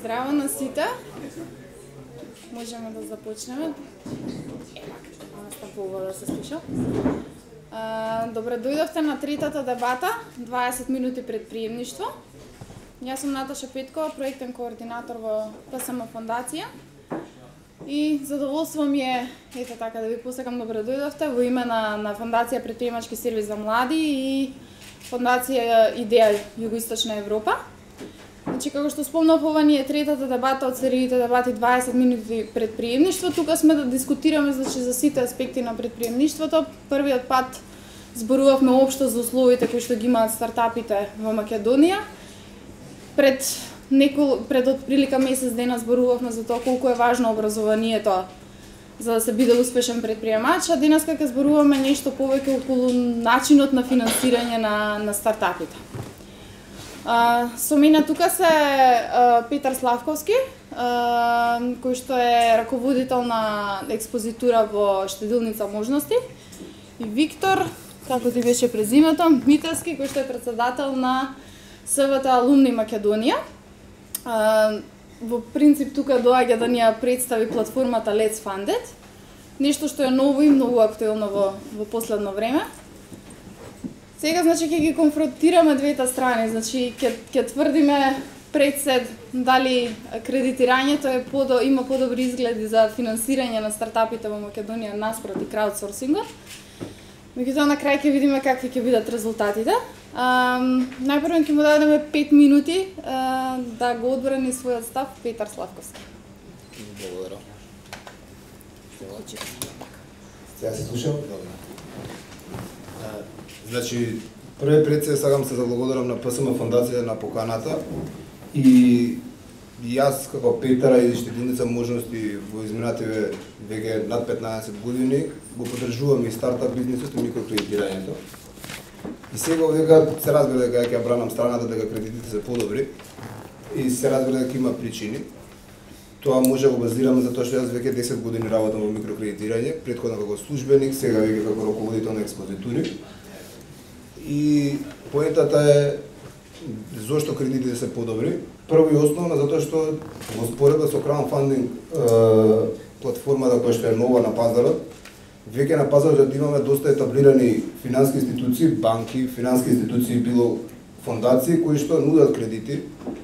Здраво на сите. Можеме да започнеме. Настапува да се слуша. Добре дојдовте на третата дебата, 20 минути пред приемништво. Јас сум Наташа Петкова, проектен координатор во ПСМ фондација. И задоволство ми е, ето така, да ви посакам добре дојдовте во име на Фондација Предприемачки сервис за млади и Фондација Идеја Југоисточна Европа. Значи, како што спомнав, ова ни е третата дебата од сериите дебати 20 минути пред приемништво. Тука сме да дискутираме за сите аспекти на предприемништвото. Првиот пат зборувавме општо за условите кои што ги имаат стартапите во Македонија. Пред отприлика месец дена зборувавме за тоа колку е важно образованието за да се биде успешен предприемач, а денеска ќе зборуваме нешто повеќе околу начинот на финансирање на стартапите. Со мене тука се Петар Славковски, кој што е раководител на експозитура во Штедилница можности, и Виктор, како ти беше презимето, Митевски, кој што е председател на СВТ Алумни Македонија. Во принцип тука доаѓа да ни ја представи платформата Let's Fund It, нешто што е ново и многу актуелно во последно време. Сега, значи, ќе ги конфронтираме двете страни, значи, ќе тврдиме пред се дали кредитирањето има подобри изгледи за финансирање на стартапите во Македонија наспроти краудсорсингот. Меѓутоа, на крај ќе видиме какви ќе бидат резултатите. Најпрво ќе му дадеме 5 минути да го одбрани својот став Петар Славковски. Благодарам. Сега се слушам? Значи, пред се сакам се заблагодарам на ПСМ фондација на поканата и јас како Петара и Штедилница можности во изминативе веќе над 15 години го поддржувам и стартап бизнисот и микрокредитирањето. И сега овдека се разбира дека ќе бранам страната дека кредитите се подобри и се разбира дека има причини. Тоа може да го базираме затоа што јас веќе 10 години работам во микрокредитирање, претходно како службеник, сега веќе како раководител на експозитури. И поентата е зошто кредитите се подобри. Прво и основно затоа што во споредба со краудфандинг платформата која што е нова на пазарот, веќе на пазарот имаме доста етаблирани финански институции, банки, финански институции, било фондации кои што нудат кредити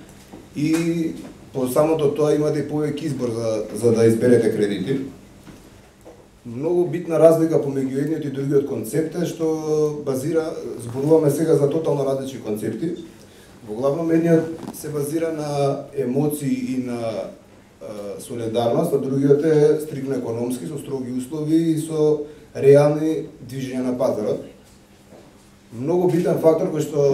и по самото тоа имате и повеќе избор за да изберете кредити. Многу битна разлика помеѓу едниот и другиот концепт е што зборуваме сега за тотално различни концепти. Во главном едниот се базира на емоции и на солидарност, а другиот е стрикно економски, со строги услови и со реални движења на пазарот. Многу битен фактор кој што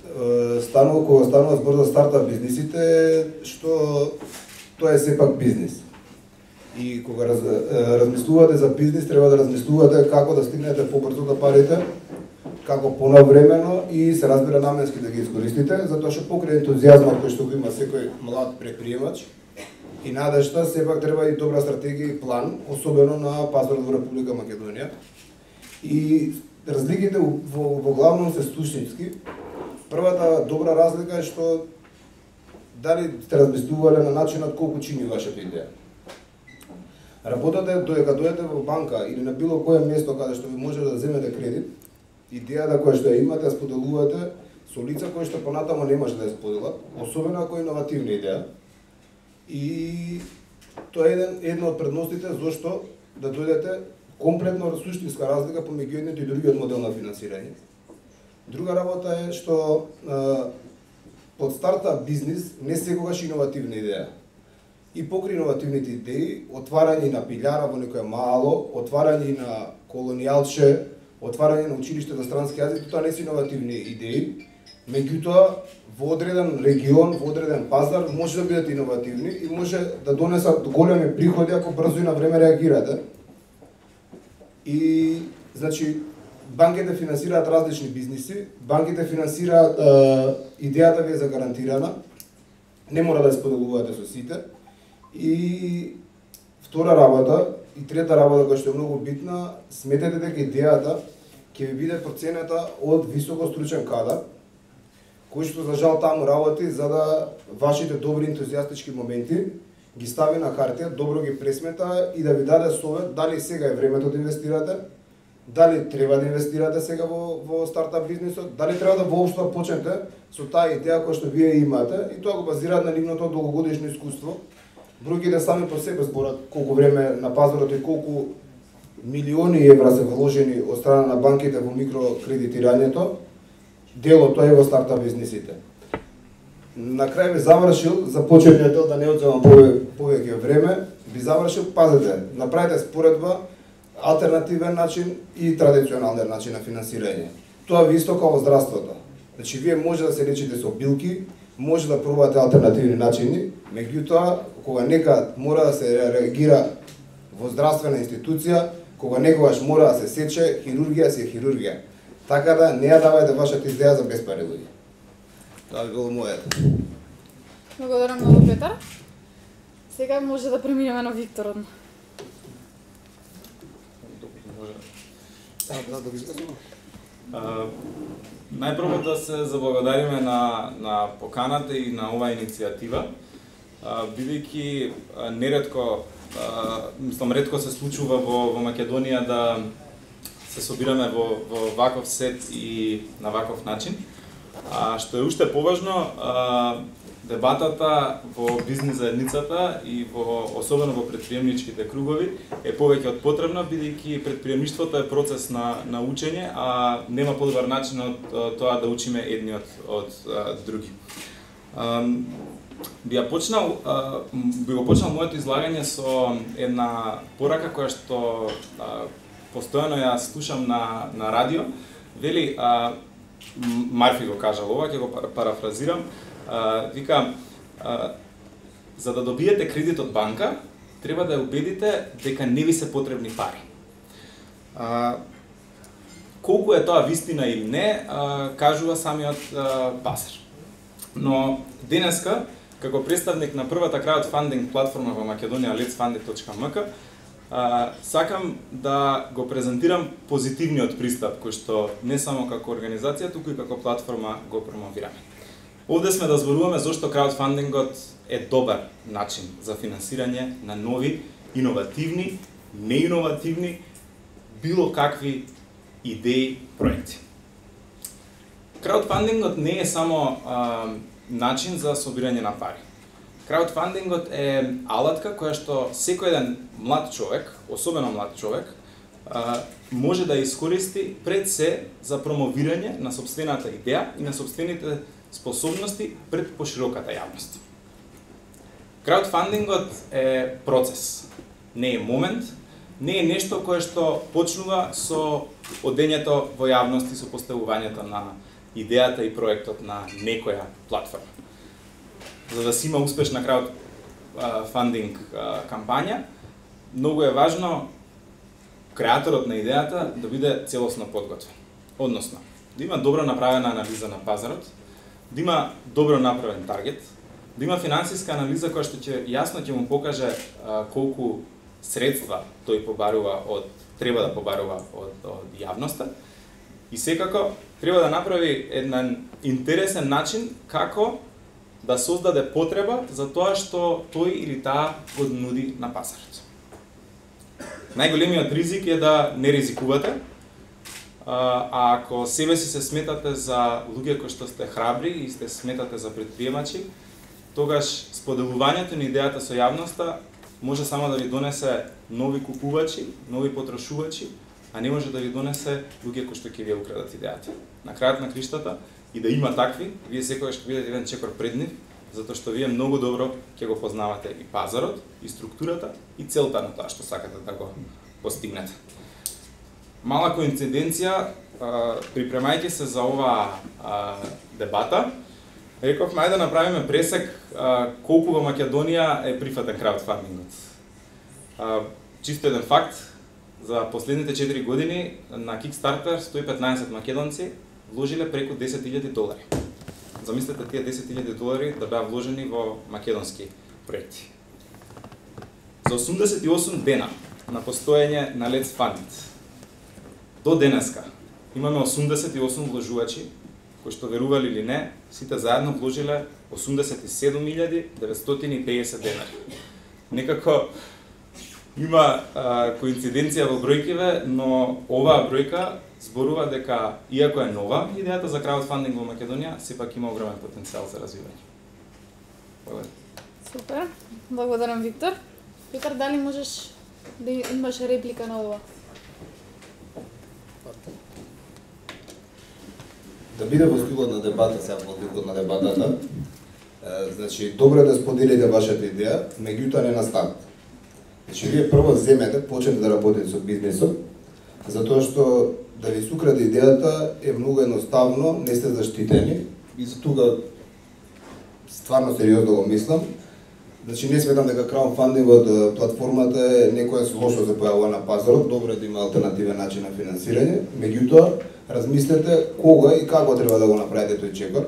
кога станува збор за стартап бизнисите е што тоа е сепак бизнис. И кога размислувате за бизнис, треба да размислувате како да стигнете побрзо до парите, како понавремено и се разбира наменски да ги искористите, затоа што покрај ентузијазмот кој што го има секој млад предприемач и надежта, сепак треба и добра стратегија и план, особено на пазарот во Република Македонија. И разликите во главно се суштински. Првата добра разлика е што дали сте размислувале на начинот колку чини вашата идеја. Работате додека дојдете во банка или на било кое место каде што ви може да земете кредит, идејата која што ја имате, ја споделувате со лица кои што понатаму не може да ја споделат, особено ако е иновативна идеја. И тоа е една од предностите зошто да дојдете комплетно суштинска разлика помеѓу едниот и другиот модел на финансирање. Друга работа е што под стартап бизнис не секогаш иновативна идеја. И покри иновативните идеи, отварање на пилјара во некое мало, отварање на колонијалче, отварање на училиште за странски јазик, тоа не се иновативни идеи. Меѓутоа, во одреден регион, во одреден пазар може да бидат иновативни и може да донесат големи приходи ако брзо и на време реагирате. И значи банките финансираат различни бизниси, банките финансираат идејата ви е загарантирана, не мора да ја споделувате со сите. И втора работа и трета работа која што е многу битна, сметете дека идејата ќе ви биде проценета од високо стручен кадар, кој што за жал таму работи за да вашите добри ентузијастички моменти ги стави на хартија, добро ги пресмета и да ви даде совет дали сега е времето да инвестирате, дали треба да инвестирате сега во стартап бизнисот, дали треба да воопшто да почнете со таа идеја која што вие имате и тоа го базираат на нивното долгогодишно искуство. Бројките сами по себе зборат колку време на пазарот и колку милиони евра се вложени од страна на банките во микрокредитирањето, дел од тоа е во стартап бизнисите. На крај би завршил, за почетниот дел да не одземам повеќе време, би завршил, пазете, направете споредба алтернативен начин и традиционален начин на финансирање. Тоа ви исто како во здравството. Значи, вие може да се лечите со билки, може да пробувате алтернативни начини, меѓутоа, кога некад мора да се реагира во здравствена институција, кога некогаш мора да се сече, хирургија си е хирургија. Така да не ја давајте вашата идеја за безпари луѓе. Тоа би било моето. Благодарам многу, Петар. Сега може да преминеме на Виктор одма. Најпрво да се заблагодариме на поканата и на оваа иницијатива, бидејќи ретко се случува во Македонија да се собираме во ваков сет и на ваков начин. Што е уште поважно, дебатата во бизнис заедницата и особено во предприемничките кругови е повеќе од потребна, бидејќи предприемништвото е процес на учење, а нема подобар начин од тоа да учиме едни од други. Би го почнал моето излагање со една порака која што постојано ја слушам на радио. Вели, Марфи го кажал ова, ќе го парафразирам, вика, за да добиете кредит од банка, треба да ја убедите дека не ви се потребни пари. Колку е тоа вистина или не, кажува самиот пазар. Но денеска, како представник на првата краудфандинг платформа во Македонија, letsfunding.mk, сакам да го презентирам позитивниот пристап кој што не само како организација, туку и како платформа го промовираме. Овде сме да зборуваме зошто краудфандингот е добар начин за финансирање на нови, иновативни, неиновативни, било какви идеи, проекти. Краудфандингот не е само начин за собирање на пари. Краудфандингот е алатка која што секој еден млад човек, особено млад човек, може да искористи пред се за промовирање на сопствената идеја и на сопствените способности пред пошироката јавност. Краудфандингот е процес, не е момент, не е нешто кое што почнува со одењето во јавност и со поставувањето на идејата и проектот на некоја платформа. За да си има успешна краудфандинг кампања, многу е важно креаторот на идејата да биде целосно подготвен. Односно, да има добро направена анализа на пазарот, да има добро направен таргет, да има финансиска анализа која што јасно ќе му покаже колку средства тој треба да побарува од јавноста и секако треба да направи еден интересен начин како да создаде потреба за тоа што тој или таа го нуди на пазарот. Најголемиот ризик е да не ризикувате, а ако себе си се сметате за луѓе кои што сте храбри и сте сметате за предприемачи, тогаш споделувањето на идејата со јавноста може само да ви донесе нови купувачи, нови потрошувачи, а не може да ви донесе луѓе кои што ќе ви украдат идејата. На крајот на криштата, и да има такви, вие секогаш ќе видите еден чекор пред нив, затоа што вие многу добро ќе го познавате и пазарот, и структурата, и целта на тоа што сакате да го постигнете. Мала коинциденција, припремајќи се за оваа дебата, рековме ајде да направиме пресек колку во Македонија е прифатен краудфандингот. Чисто еден факт, за последните 4 години на Kickstarter 115 македонци вложиле преку $10,000. Замислете тие $10,000 да беа вложени во македонски проекти. За 88 дена на постоење на Let's Fund It, до денеска имаме 88 вложувачи кои што верували или не, сите заедно вложиле 87.950 денари. Некако има коинциденција во бројкиве, но оваа бројка зборува дека, иако е нова идејата за краудфандинг во Македонија, сепак има огромен потенцијал за развивање. Благодарам. Супер. Благодарам, Виктор. Виктор, дали можеш да имаш реплика на ова? Да биде во стилот на дебата, сега во стилот на дебатата, значи, добро е да споделите вашата идеја, меѓутоа не на старт. Значи, вие прво земете, почнете да работите со бизнисот, затоа што да ви се украде идејата е многу едноставно, не сте заштитени и за тука стварно сериозно го мислам. Значи, не сметам дека краудфандингот платформата е некоја лошо се појавува на пазарот, добро е да има алтернативен начин на финансирање, меѓутоа размислете кога и како треба да го направите тој чекор.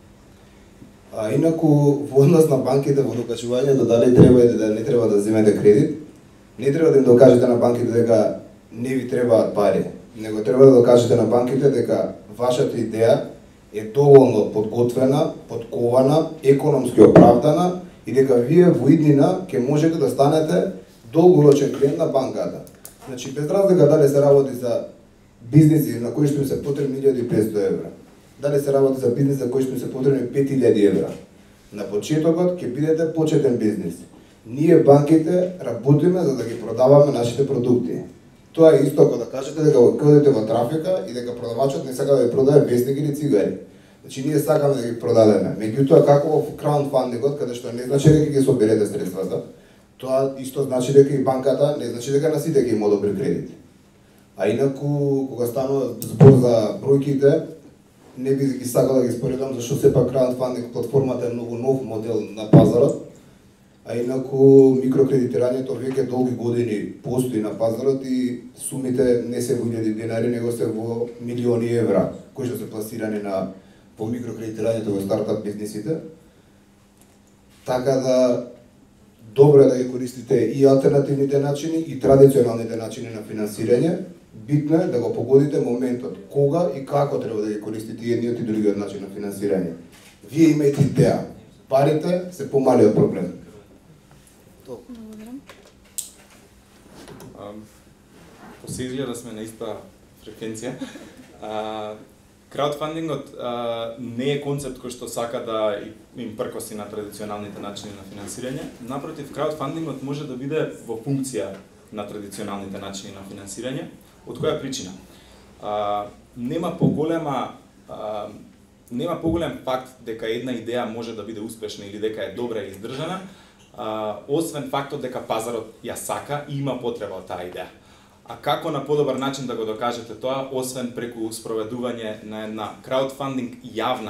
А инаку во однос на банките во докажувањето дали треба или да не треба да земете кредит, не треба да им докажете на банките дека не ви требаат пари, него треба да докажете на банките дека вашата идеја е доволно подготвена, подкована, економски оправдана и дека вие во иднина ќе можете да станете долгорочен клиент на банката. Значи, без разлика дали се работи за бизниси на кои што им се потребни 1500 евра, дали се работи за бизнис за кои што им се потребни 5000 евра. На почетокот ќе бидете почетен бизнис. Ние банките работиме за да ги продаваме нашите продукти. Тоа е исто ако да кажете дека го кодите во трафика и дека продавачот не сака да ви продае вестник или цигари. Значи ние сакаме да ги продадеме. Меѓутоа како во краудфандингот, каде што не значи дека ќе соберете средствата, тоа исто значи дека и банката не значи дека на сите ќе им одобри кредит. А инаку кога станува збор за бројките, не би ги сакал да ги споредам зашто сепак краудфандинг платформата е многу нов модел на пазарот. А инаку микрокредитирањето веќе долги години постои на пазарот и сумите не се во 1000 денари, него се во милиони евра, кои што се пласирани на по микрокредитирањето во стартап бизнисите. Така да добро е да ги користите и алтернативните начини и традиционалните начини на финансирање. Битно е да го погодите моментот кога и како треба да ги користите и едниот и другиот начин на финансирање. Вие имајте идеја, парите се помалиот проблем. Благодарам. Се изгледа да сме на иста фреквенција. Краудфандингот не е концепт кој што сака да им пркоси на традиционалните начини на финансирање. Напротив, краудфандингот може да биде во функција на традиционалните начини на финансирање. Од која причина? Нема поголем факт дека една идеја може да биде успешна или дека е добра и издржана, освен фактот дека пазарот ја сака и има потреба од таа идеја. А како на подобар начин да го докажете тоа, освен преку спроведување на една краудфандинг јавна?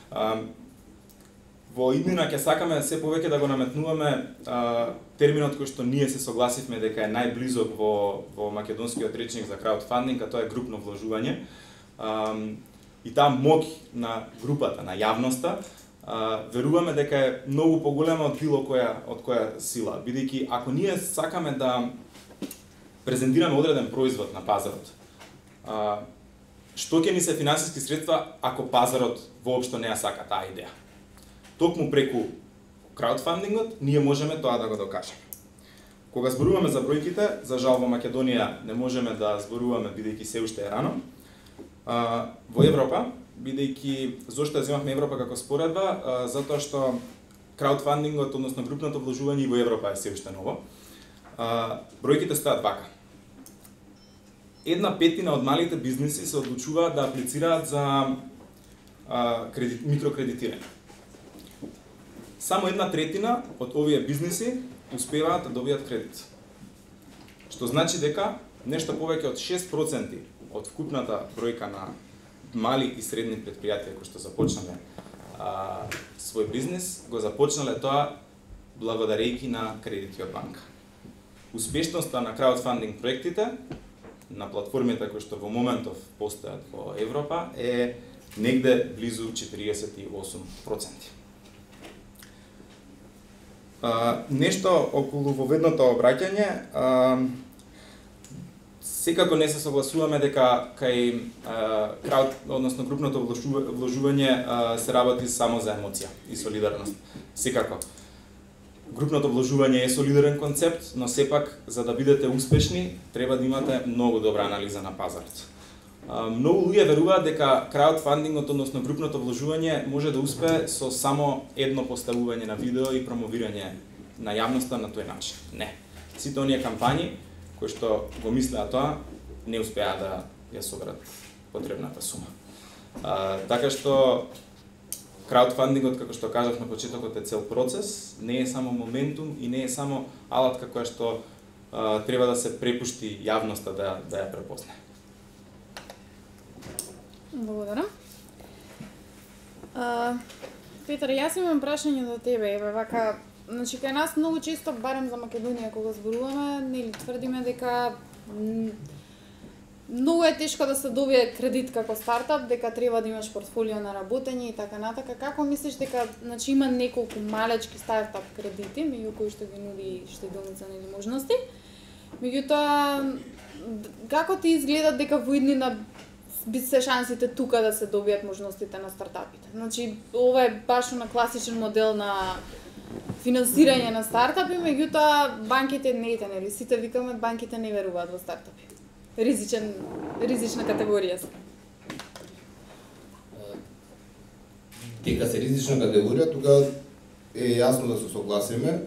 Во иднина ќе сакаме се повеќе да го наметнуваме терминот кој што ние се согласивме дека е најблизок во македонскиот речник за краудфандинг, а тоа е групно вложување. И таа моќ на групата, на јавноста, веруваме дека е многу поголема од било која сила, бидејќи ако ние сакаме да презентираме одреден производ на пазарот, што ќе ни се финансиски средства ако пазарот воопшто не ја сака таа идеја? Токму преку краудфандингот ние можеме тоа да го докажеме. Кога зборуваме за бројките, за жал во Македонија не можеме да зборуваме бидејќи се уште е рано. Во Европа, бидејќи зошто ја земавме Европа како споредба, затоа што краудфандингот, односно групното вложување и во Европа е се уште ново. Бројките стојат вака. 1/5 од малите бизниси се одлучуваат да аплицираат за микрокредитирање. Само 1/3 од овие бизниси успеваат да добијат кредит. Што значи дека нешто повеќе од 6% од вкупната бројка на мали и средни предпријатија кои што започнале свој бизнис, го започнале тоа благодарејќи на кредити од банка. Успешноста на краудфандинг проектите на платформите кои што во моментов постојат во Европа е негде близу 48%. Нешто околу воведното обраќање, Секако не се согласуваме дека кај крауд, односно групното вложување се работи само за емоција и солидарност. Секако. Групното вложување е солидарен концепт, но сепак за да бидете успешни треба да имате многу добра анализа на пазарот. Многу луѓе веруваат дека краудфандингот, односно групното вложување, може да успее со само едно поставување на видео и промовирање на јавноста на тој начин. Не. Сите оние кампањи кои што го мислеа тоа, не успеа да ја соберат потребната сума. Така што краудфандингот, како што кажав на почетокот, е цел процес, не е само моментум и не е само алатка која што треба да се препушти јавноста да ја препознае. Благодарам. Петар, јас имам прашање за тебе. Еве вака, значи кај нас многу често, барем за Македонија кога зборуваме, нели тврдиме дека многу е тешко да се добие кредит како стартап, дека треба да имаш портфолио на работење и така натака. Како мислиш дека, значи има неколку малечки стартап кредити, меѓу кои што ги нуди штедилница нели можности? Меѓутоа, како ти изгледа дека во иднина би се шансите тука да се добијат можностите на стартапите? Значи, ова е баш на класичен модел на финансирање на стартапи, меѓутоа банките не ете, нели? Сите викаме банките не веруваат во стартапи. Ризична категорија се. Дека се ризична категорија, тука е јасно да се согласиме.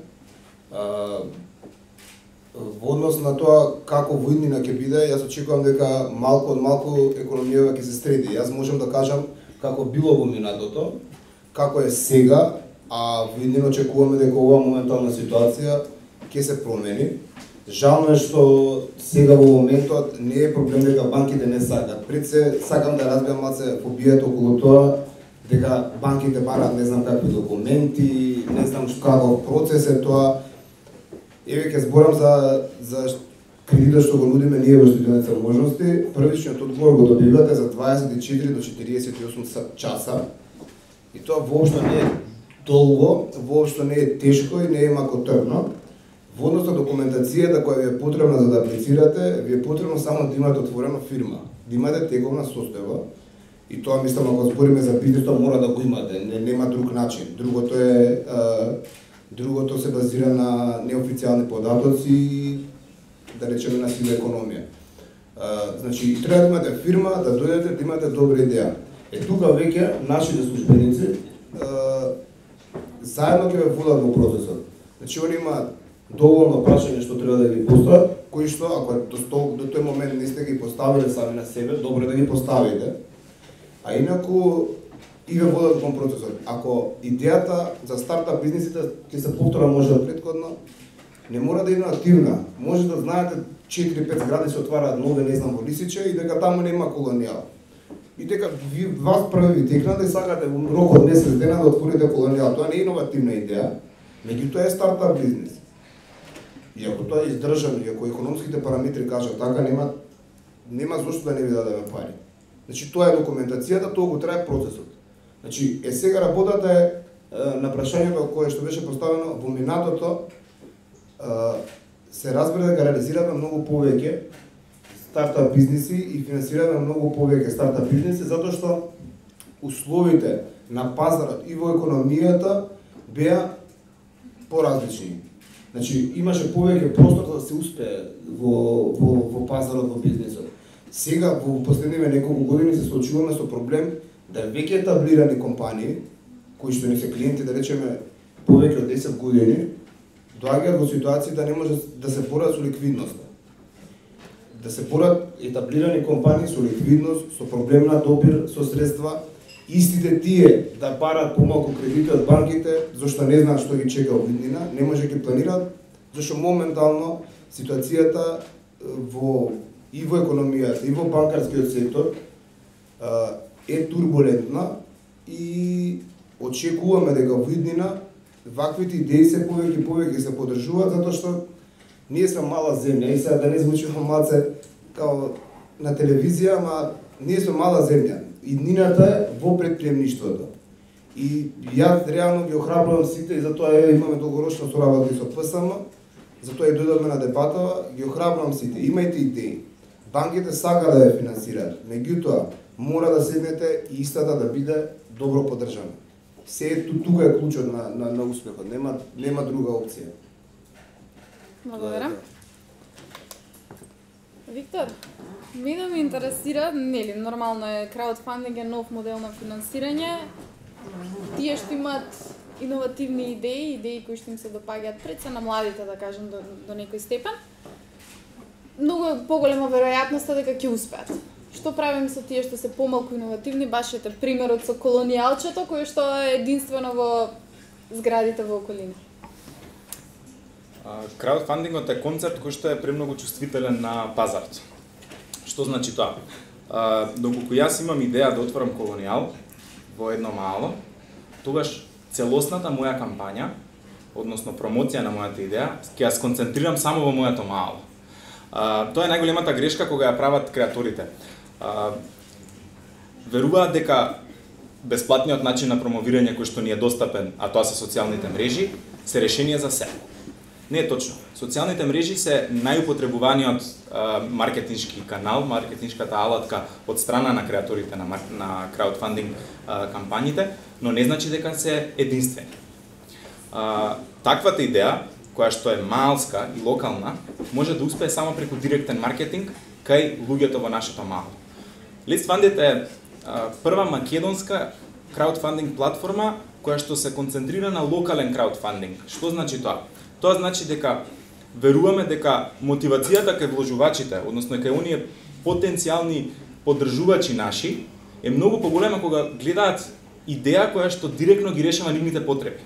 Во однос на тоа како во иднина ќе биде, јас очекувам дека малку од малку економијава ќе се среди. Јас можам да кажам како било во минатото, како е сега, а во иднина очекуваме дека оваа моментална ситуација ќе се промени. Жално е што сега во моментот не е проблем дека банките не сакат. Пред се сакам да разберам малце фобијата околу тоа дека банките бараат не знам какви документи, не знам каков процес е тоа. Еве ќе зборам за кредитот што го нудиме ние во штедилница можности. Првичниот одговор го добивате за 24 до 48 часа. И тоа воопшто не е долго, воопшто не е тешко и не е макотрпно. Во однос на документацијата која ви е потребна за да аплицирате, ви е потребно само да имате отворена фирма, да имате тековна состојба. И тоа мислам ако збориме за бизнисот мора да го имате, нема друг начин. Другото се базира на неофицијални податоци и да речеме на сива економија. Значи треба да имате фирма, да дојдете да имате добра идеја. Тука веќе нашите службеници заедно ќе ве водат во процесот. Значи они имаат доволно прашања што треба да ги постават, кои што ако до тој момент не сте ги поставиле сами на себе, добро да ги поставите. А инаку и ве водат кон процесот. Ако идејата за стартап бизнисите ќе се повтора може да предходно, не мора да е иновативна. Може да знаете 4-5 згради се отвараат нови, не знам, во Лисиче и дека таму нема колонијал. И дека вас први ви текна да сакате во рок од месец дена да отворите колонијал. Тоа не е иновативна идеја, меѓутоа е стартап бизнис. И ако тоа е издржано, и ако економските параметри кажат така, нема зошто да не ви дадеме пари. Значи тоа е документацијата, тоа го трае процесот. Значи сега работата е на прашањето кое што беше поставено во минатото, се разбира дека реализираме многу повеќе стартап бизниси и финансираме многу повеќе стартап бизниси затоа што условите на пазарот и во економијата беа поразлични. Значи имаше повеќе простор да се успее во пазарот, во бизнисот. Сега во последниве неколку години се соочуваме со проблем да веќе етаблирани компании кои што не се клиенти, да речеме повеќе од 10 години, доаѓаат во ситуација да не може да се борат со ликвидноста. Да се борат етаблирани компании со ликвидност, со проблем на добир со средства, истите тие да бараат помалку кредити од банките, зашто не знаат што ги чека во иднина, не може да ги планираат, зашто моментално ситуацијата и во економијата, и во банкарскиот сектор е турбулентна и очекуваме дека во иднина ваквите идеи се повеќе се поддржуваат затоа што ние сме мала земја и сега да не звучи малце као на телевизија, ама ние сме мала земја. Иднината е во претприемништвото. И јас реално ги охрабрувам сите и затоа имаме долгорочна соработка со ПСМ, затоа и дојдовме на дебатава, ги охрабрувам сите. Имајте идеи. банките сака да ја финансираат, меѓутоа мора да седнете и истата да биде добро поддржана. Тука е клучот на успехот, нема друга опција. Благодарам. Виктор, мене ме интересира, нели, нормално е краудфандинг е нов модел на финансирање. Тие што имаат иновативни идеи кои што им се допаѓаат пред се на младите, да кажем, до некој степен. Многу е поголема веројатноста дека ќе успеат. Што правим со тие што се помалку иновативни? Баш ете примерот со колонијалчето, кој што е единствено во зградите во околина. Краудфандингот е концепт кој што е премногу чувствителен на пазарот. Што значи тоа? Доколку јас имам идеја да отворам колонијал во едно мало, тогаш целосната моја кампања, односно промоција на мојата идеја, ќе ја сконцентрирам само во моето мало. Тоа е најголемата грешка кога ја прават креаторите. Веруваат дека бесплатниот начин на промовирање кој што ни е достапен, а тоа се социјалните мрежи, се решение за се. Не е точно. Социјалните мрежи се најупотребуваниот маркетиншки канал, маркетиншката алатка од страна на креаторите на краудфандинг кампањите, но не значи дека се единствени. Таквата идеја, која што е малска и локална, може да успее само преку директен маркетинг кај луѓето во нашето мало. Let's Funded е прва македонска краудфандинг платформа која што се концентрира на локален краудфандинг. Што значи тоа? Тоа значи дека веруваме дека мотивацијата кај вложувачите, односно кај оние потенцијални поддржувачи наши, е многу поголема кога гледаат идеја која што директно ги решава нивните потреби.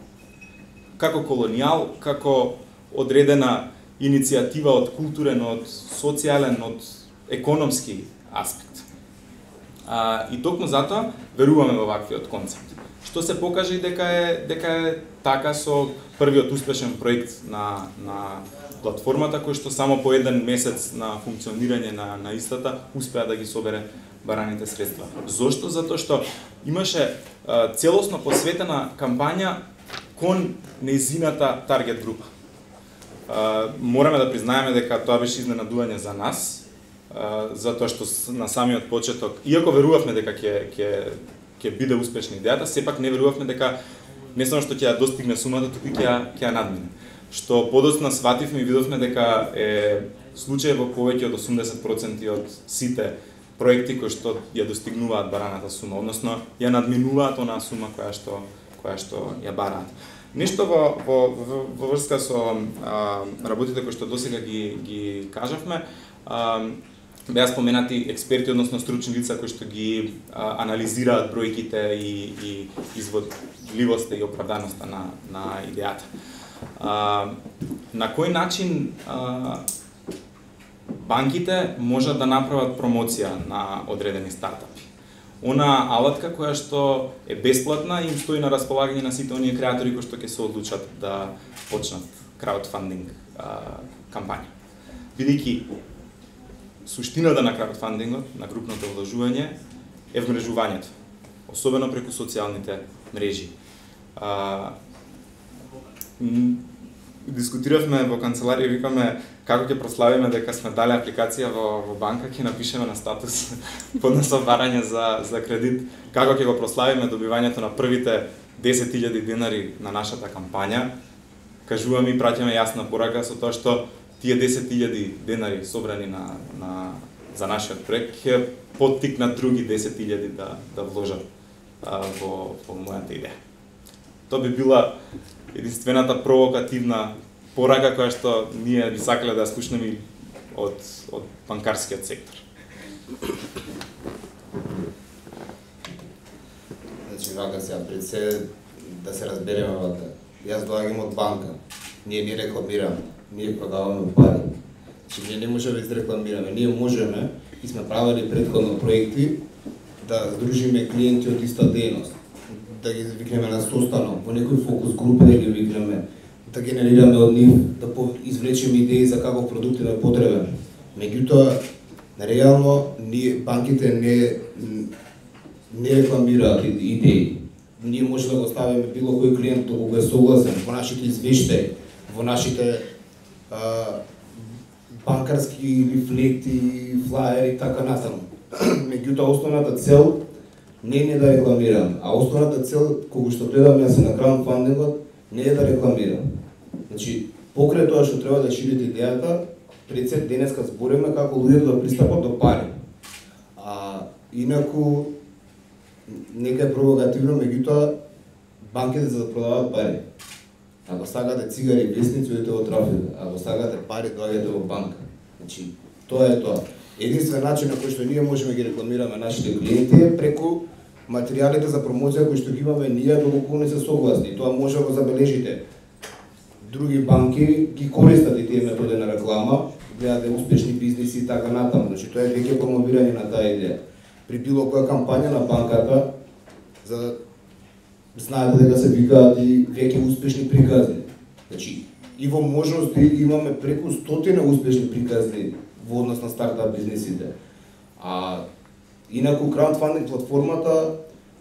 Како колонијал, како одредена иницијатива од културен, од социјален, од економски аспект. И токму затоа веруваме во ваквиот концепт. Што се покажа и дека е така со првиот успешен проект на платформата, кој што само по еден месец на функционирање на истата успеа да ги собере бараните средства. Зошто? Затоа што имаше целосно посветена кампања кон нејзината таргет група. Мораме да признаеме дека тоа беше изненадување за нас, затоа што на самиот почеток, иако верувавме дека ќе биде успешна идејата, сепак не верувавме дека не само што ќе ја достигне сумата, туку ќе ја надмине. Што подоцна свативме и видовме дека е случај во повеќе од 80% од сите проекти кои што ја достигнуваат бараната сума, односно ја надминуваат онаа сума која што ја бараат. Нешто во врска со работите кои што досега ги кажавме, беа споменати експерти, односно стручни лица кои што ги анализираат бројките и изводливоста и оправданоста на идејата. На кој начин банките можат да направат промоција на одредени стартапи? Она алатка која што е бесплатна им стои на располагање на сите оние креатори кои што ќе се одлучат да почнат краудфандинг кампања. Бидејќи суштината на краудфандингот, на групното вложување, е вмрежувањето, особено преку социјалните мрежи. Дискутиравме во канцеларија, викаме како ќе прославиме дека сме дали апликација во банка, ќе напишеме на статус поднесо барање за кредит, како ќе го прославиме добивањето на првите 10.000 денари на нашата кампања. Кажуваме и праќаме јасна порака со тоа што тие 10.000 денари собрани за нашиот проект ќе поттикнат други 10.000 да вложат во мојата идеја. Тоа би била единствената провокативна порака која што ние би сакале да ја слушнеме од банкарскиот сектор. Значи, вака сега пред се да се разбереме вака. Јас доаѓам од банка. Ние не рекламираме, ние продаваме пари. Значи, ние не можеме да изрекламираме, ние можеме и сме правили претходно проекти да здружиме клиенти од иста дејност, да ги викнеме на состанок, во некој фокус група да ги викнеме, да генерираме од нив, да извлечеме идеи за каков продукт е потребен. Меѓутоа, реално банките не рекламираат идеи. Ние може да го ставиме било кој клиент кога е согласен во нашите извештаи, во нашите банкарски лифлекти, флаери и така натаму. Меѓутоа основната цел не е да рекламирам, а основната цел кога што гледам јас на краудфандингот не е да рекламирам. Значи, покрај тоа што треба да ширите идејата, пред се денеска збориме како луѓето да пристапат до пари. Инаку нека е провокативно, меѓутоа банките за да продаваат пари. Ако сакате цигари и вестници, одите во трафик. Ако сакате пари, доаѓате во банка. Значи, тоа е тоа. Единствен начин на кој што ние можеме ги рекламираме нашите клиенти е преку материјалите за промоција кои што ги имаме ние доколку не се согласни. Тоа може да го забележите. Други банки ги користат и тие методи на реклама, гледате успешни бизниси и така натаму. Значи, тоа е веќе промовирање на таа идеја. При било која кампања на банката, за да знаете дека се викаат и веќе успешни приказни. Значи, и во можности имаме преку 100 успешни приказни во однос на стартап бизнисите. Инаку краудфандинг платформата,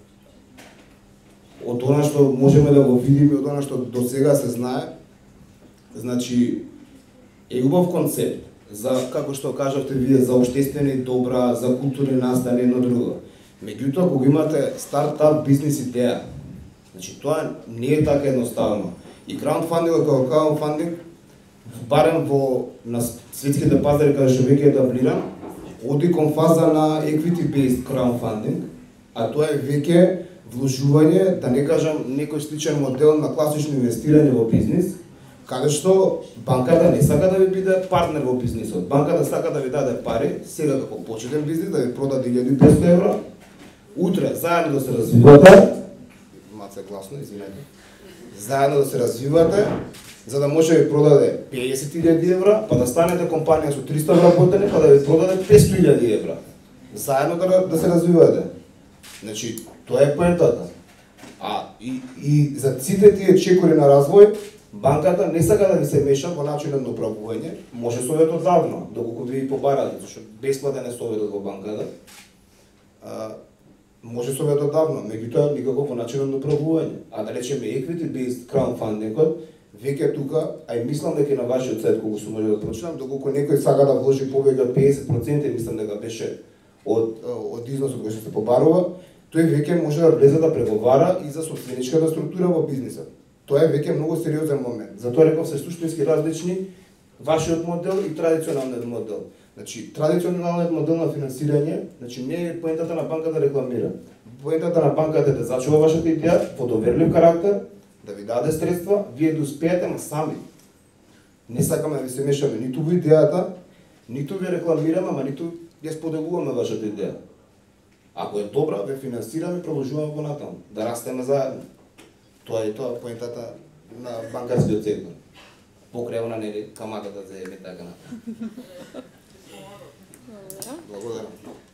од она што можеме да го видиме, од она што до сега се знае, значи е убав концепт за, како што кажавте вие, за општествени добра, за културни настани, едно друго. Меѓутоа, кога имате стартап бизнис идеја, значи тоа не е така едноставно. И краудфандингот како краудфандинг, барем на светските пазари каде што веќе е етаблиран, оди кон фаза на equity-based crowdfunding, а тоа е веќе вложување, да не кажам некој сличен модел на класично инвестирање во бизнис, каде што банката не сака да ви биде партнер во бизнисот. Банката сака да ви даде пари, сега како почетен бизнис, да ви продаде 1500 евро, утре заедно да се развивате, маце гласно, извинете, заедно да се развивате, за да може да ви продаде 50.000 евра, па да станете компанија со 300 вработени, па да ви продаде 500.000 евра. Заедно да се развивате. Значи, тоа е поентата. И за сите тие чекори на развој, банката не сака да ви се меша во начинот на управување, може совет одавно, доколку ви побарате, зашто бесплатен е советот во банката, може совет одавно, меѓутоа никако во начинот на управување. Да речеме equity-based crowdfundingот, веќе тука, и мислам дека на вашиот сайт кога сум може да прочитам, доколку некој сака да вложи повеќе од 50%, мислам дека беше од износот кој што се побарува, тој веќе може да влезе да преговара и за собственичката структура во бизнисот. Тоа е веќе многу сериозен момент. Затоа реков се суштински различни вашиот модел и традиционалниот модел. Значи, традиционалниот модел на финансирање, значи не е поентата на банката да рекламира. Поентата на банката е да зачува вашата идеја во доверлив карактер, да ви даде средства, вие да успеете, ама сами. Не сакаме да ви се мешаме ниту во идејата, ниту ви рекламираме, ама ниту ја споделуваме вашата идеја. Ако е добра, ве финансираме и продолжуваме во натаму, да растеме заедно. Тоа е тоа поентата на банкарскиот сектор. Покрај она нели каматата за така. Благодарам.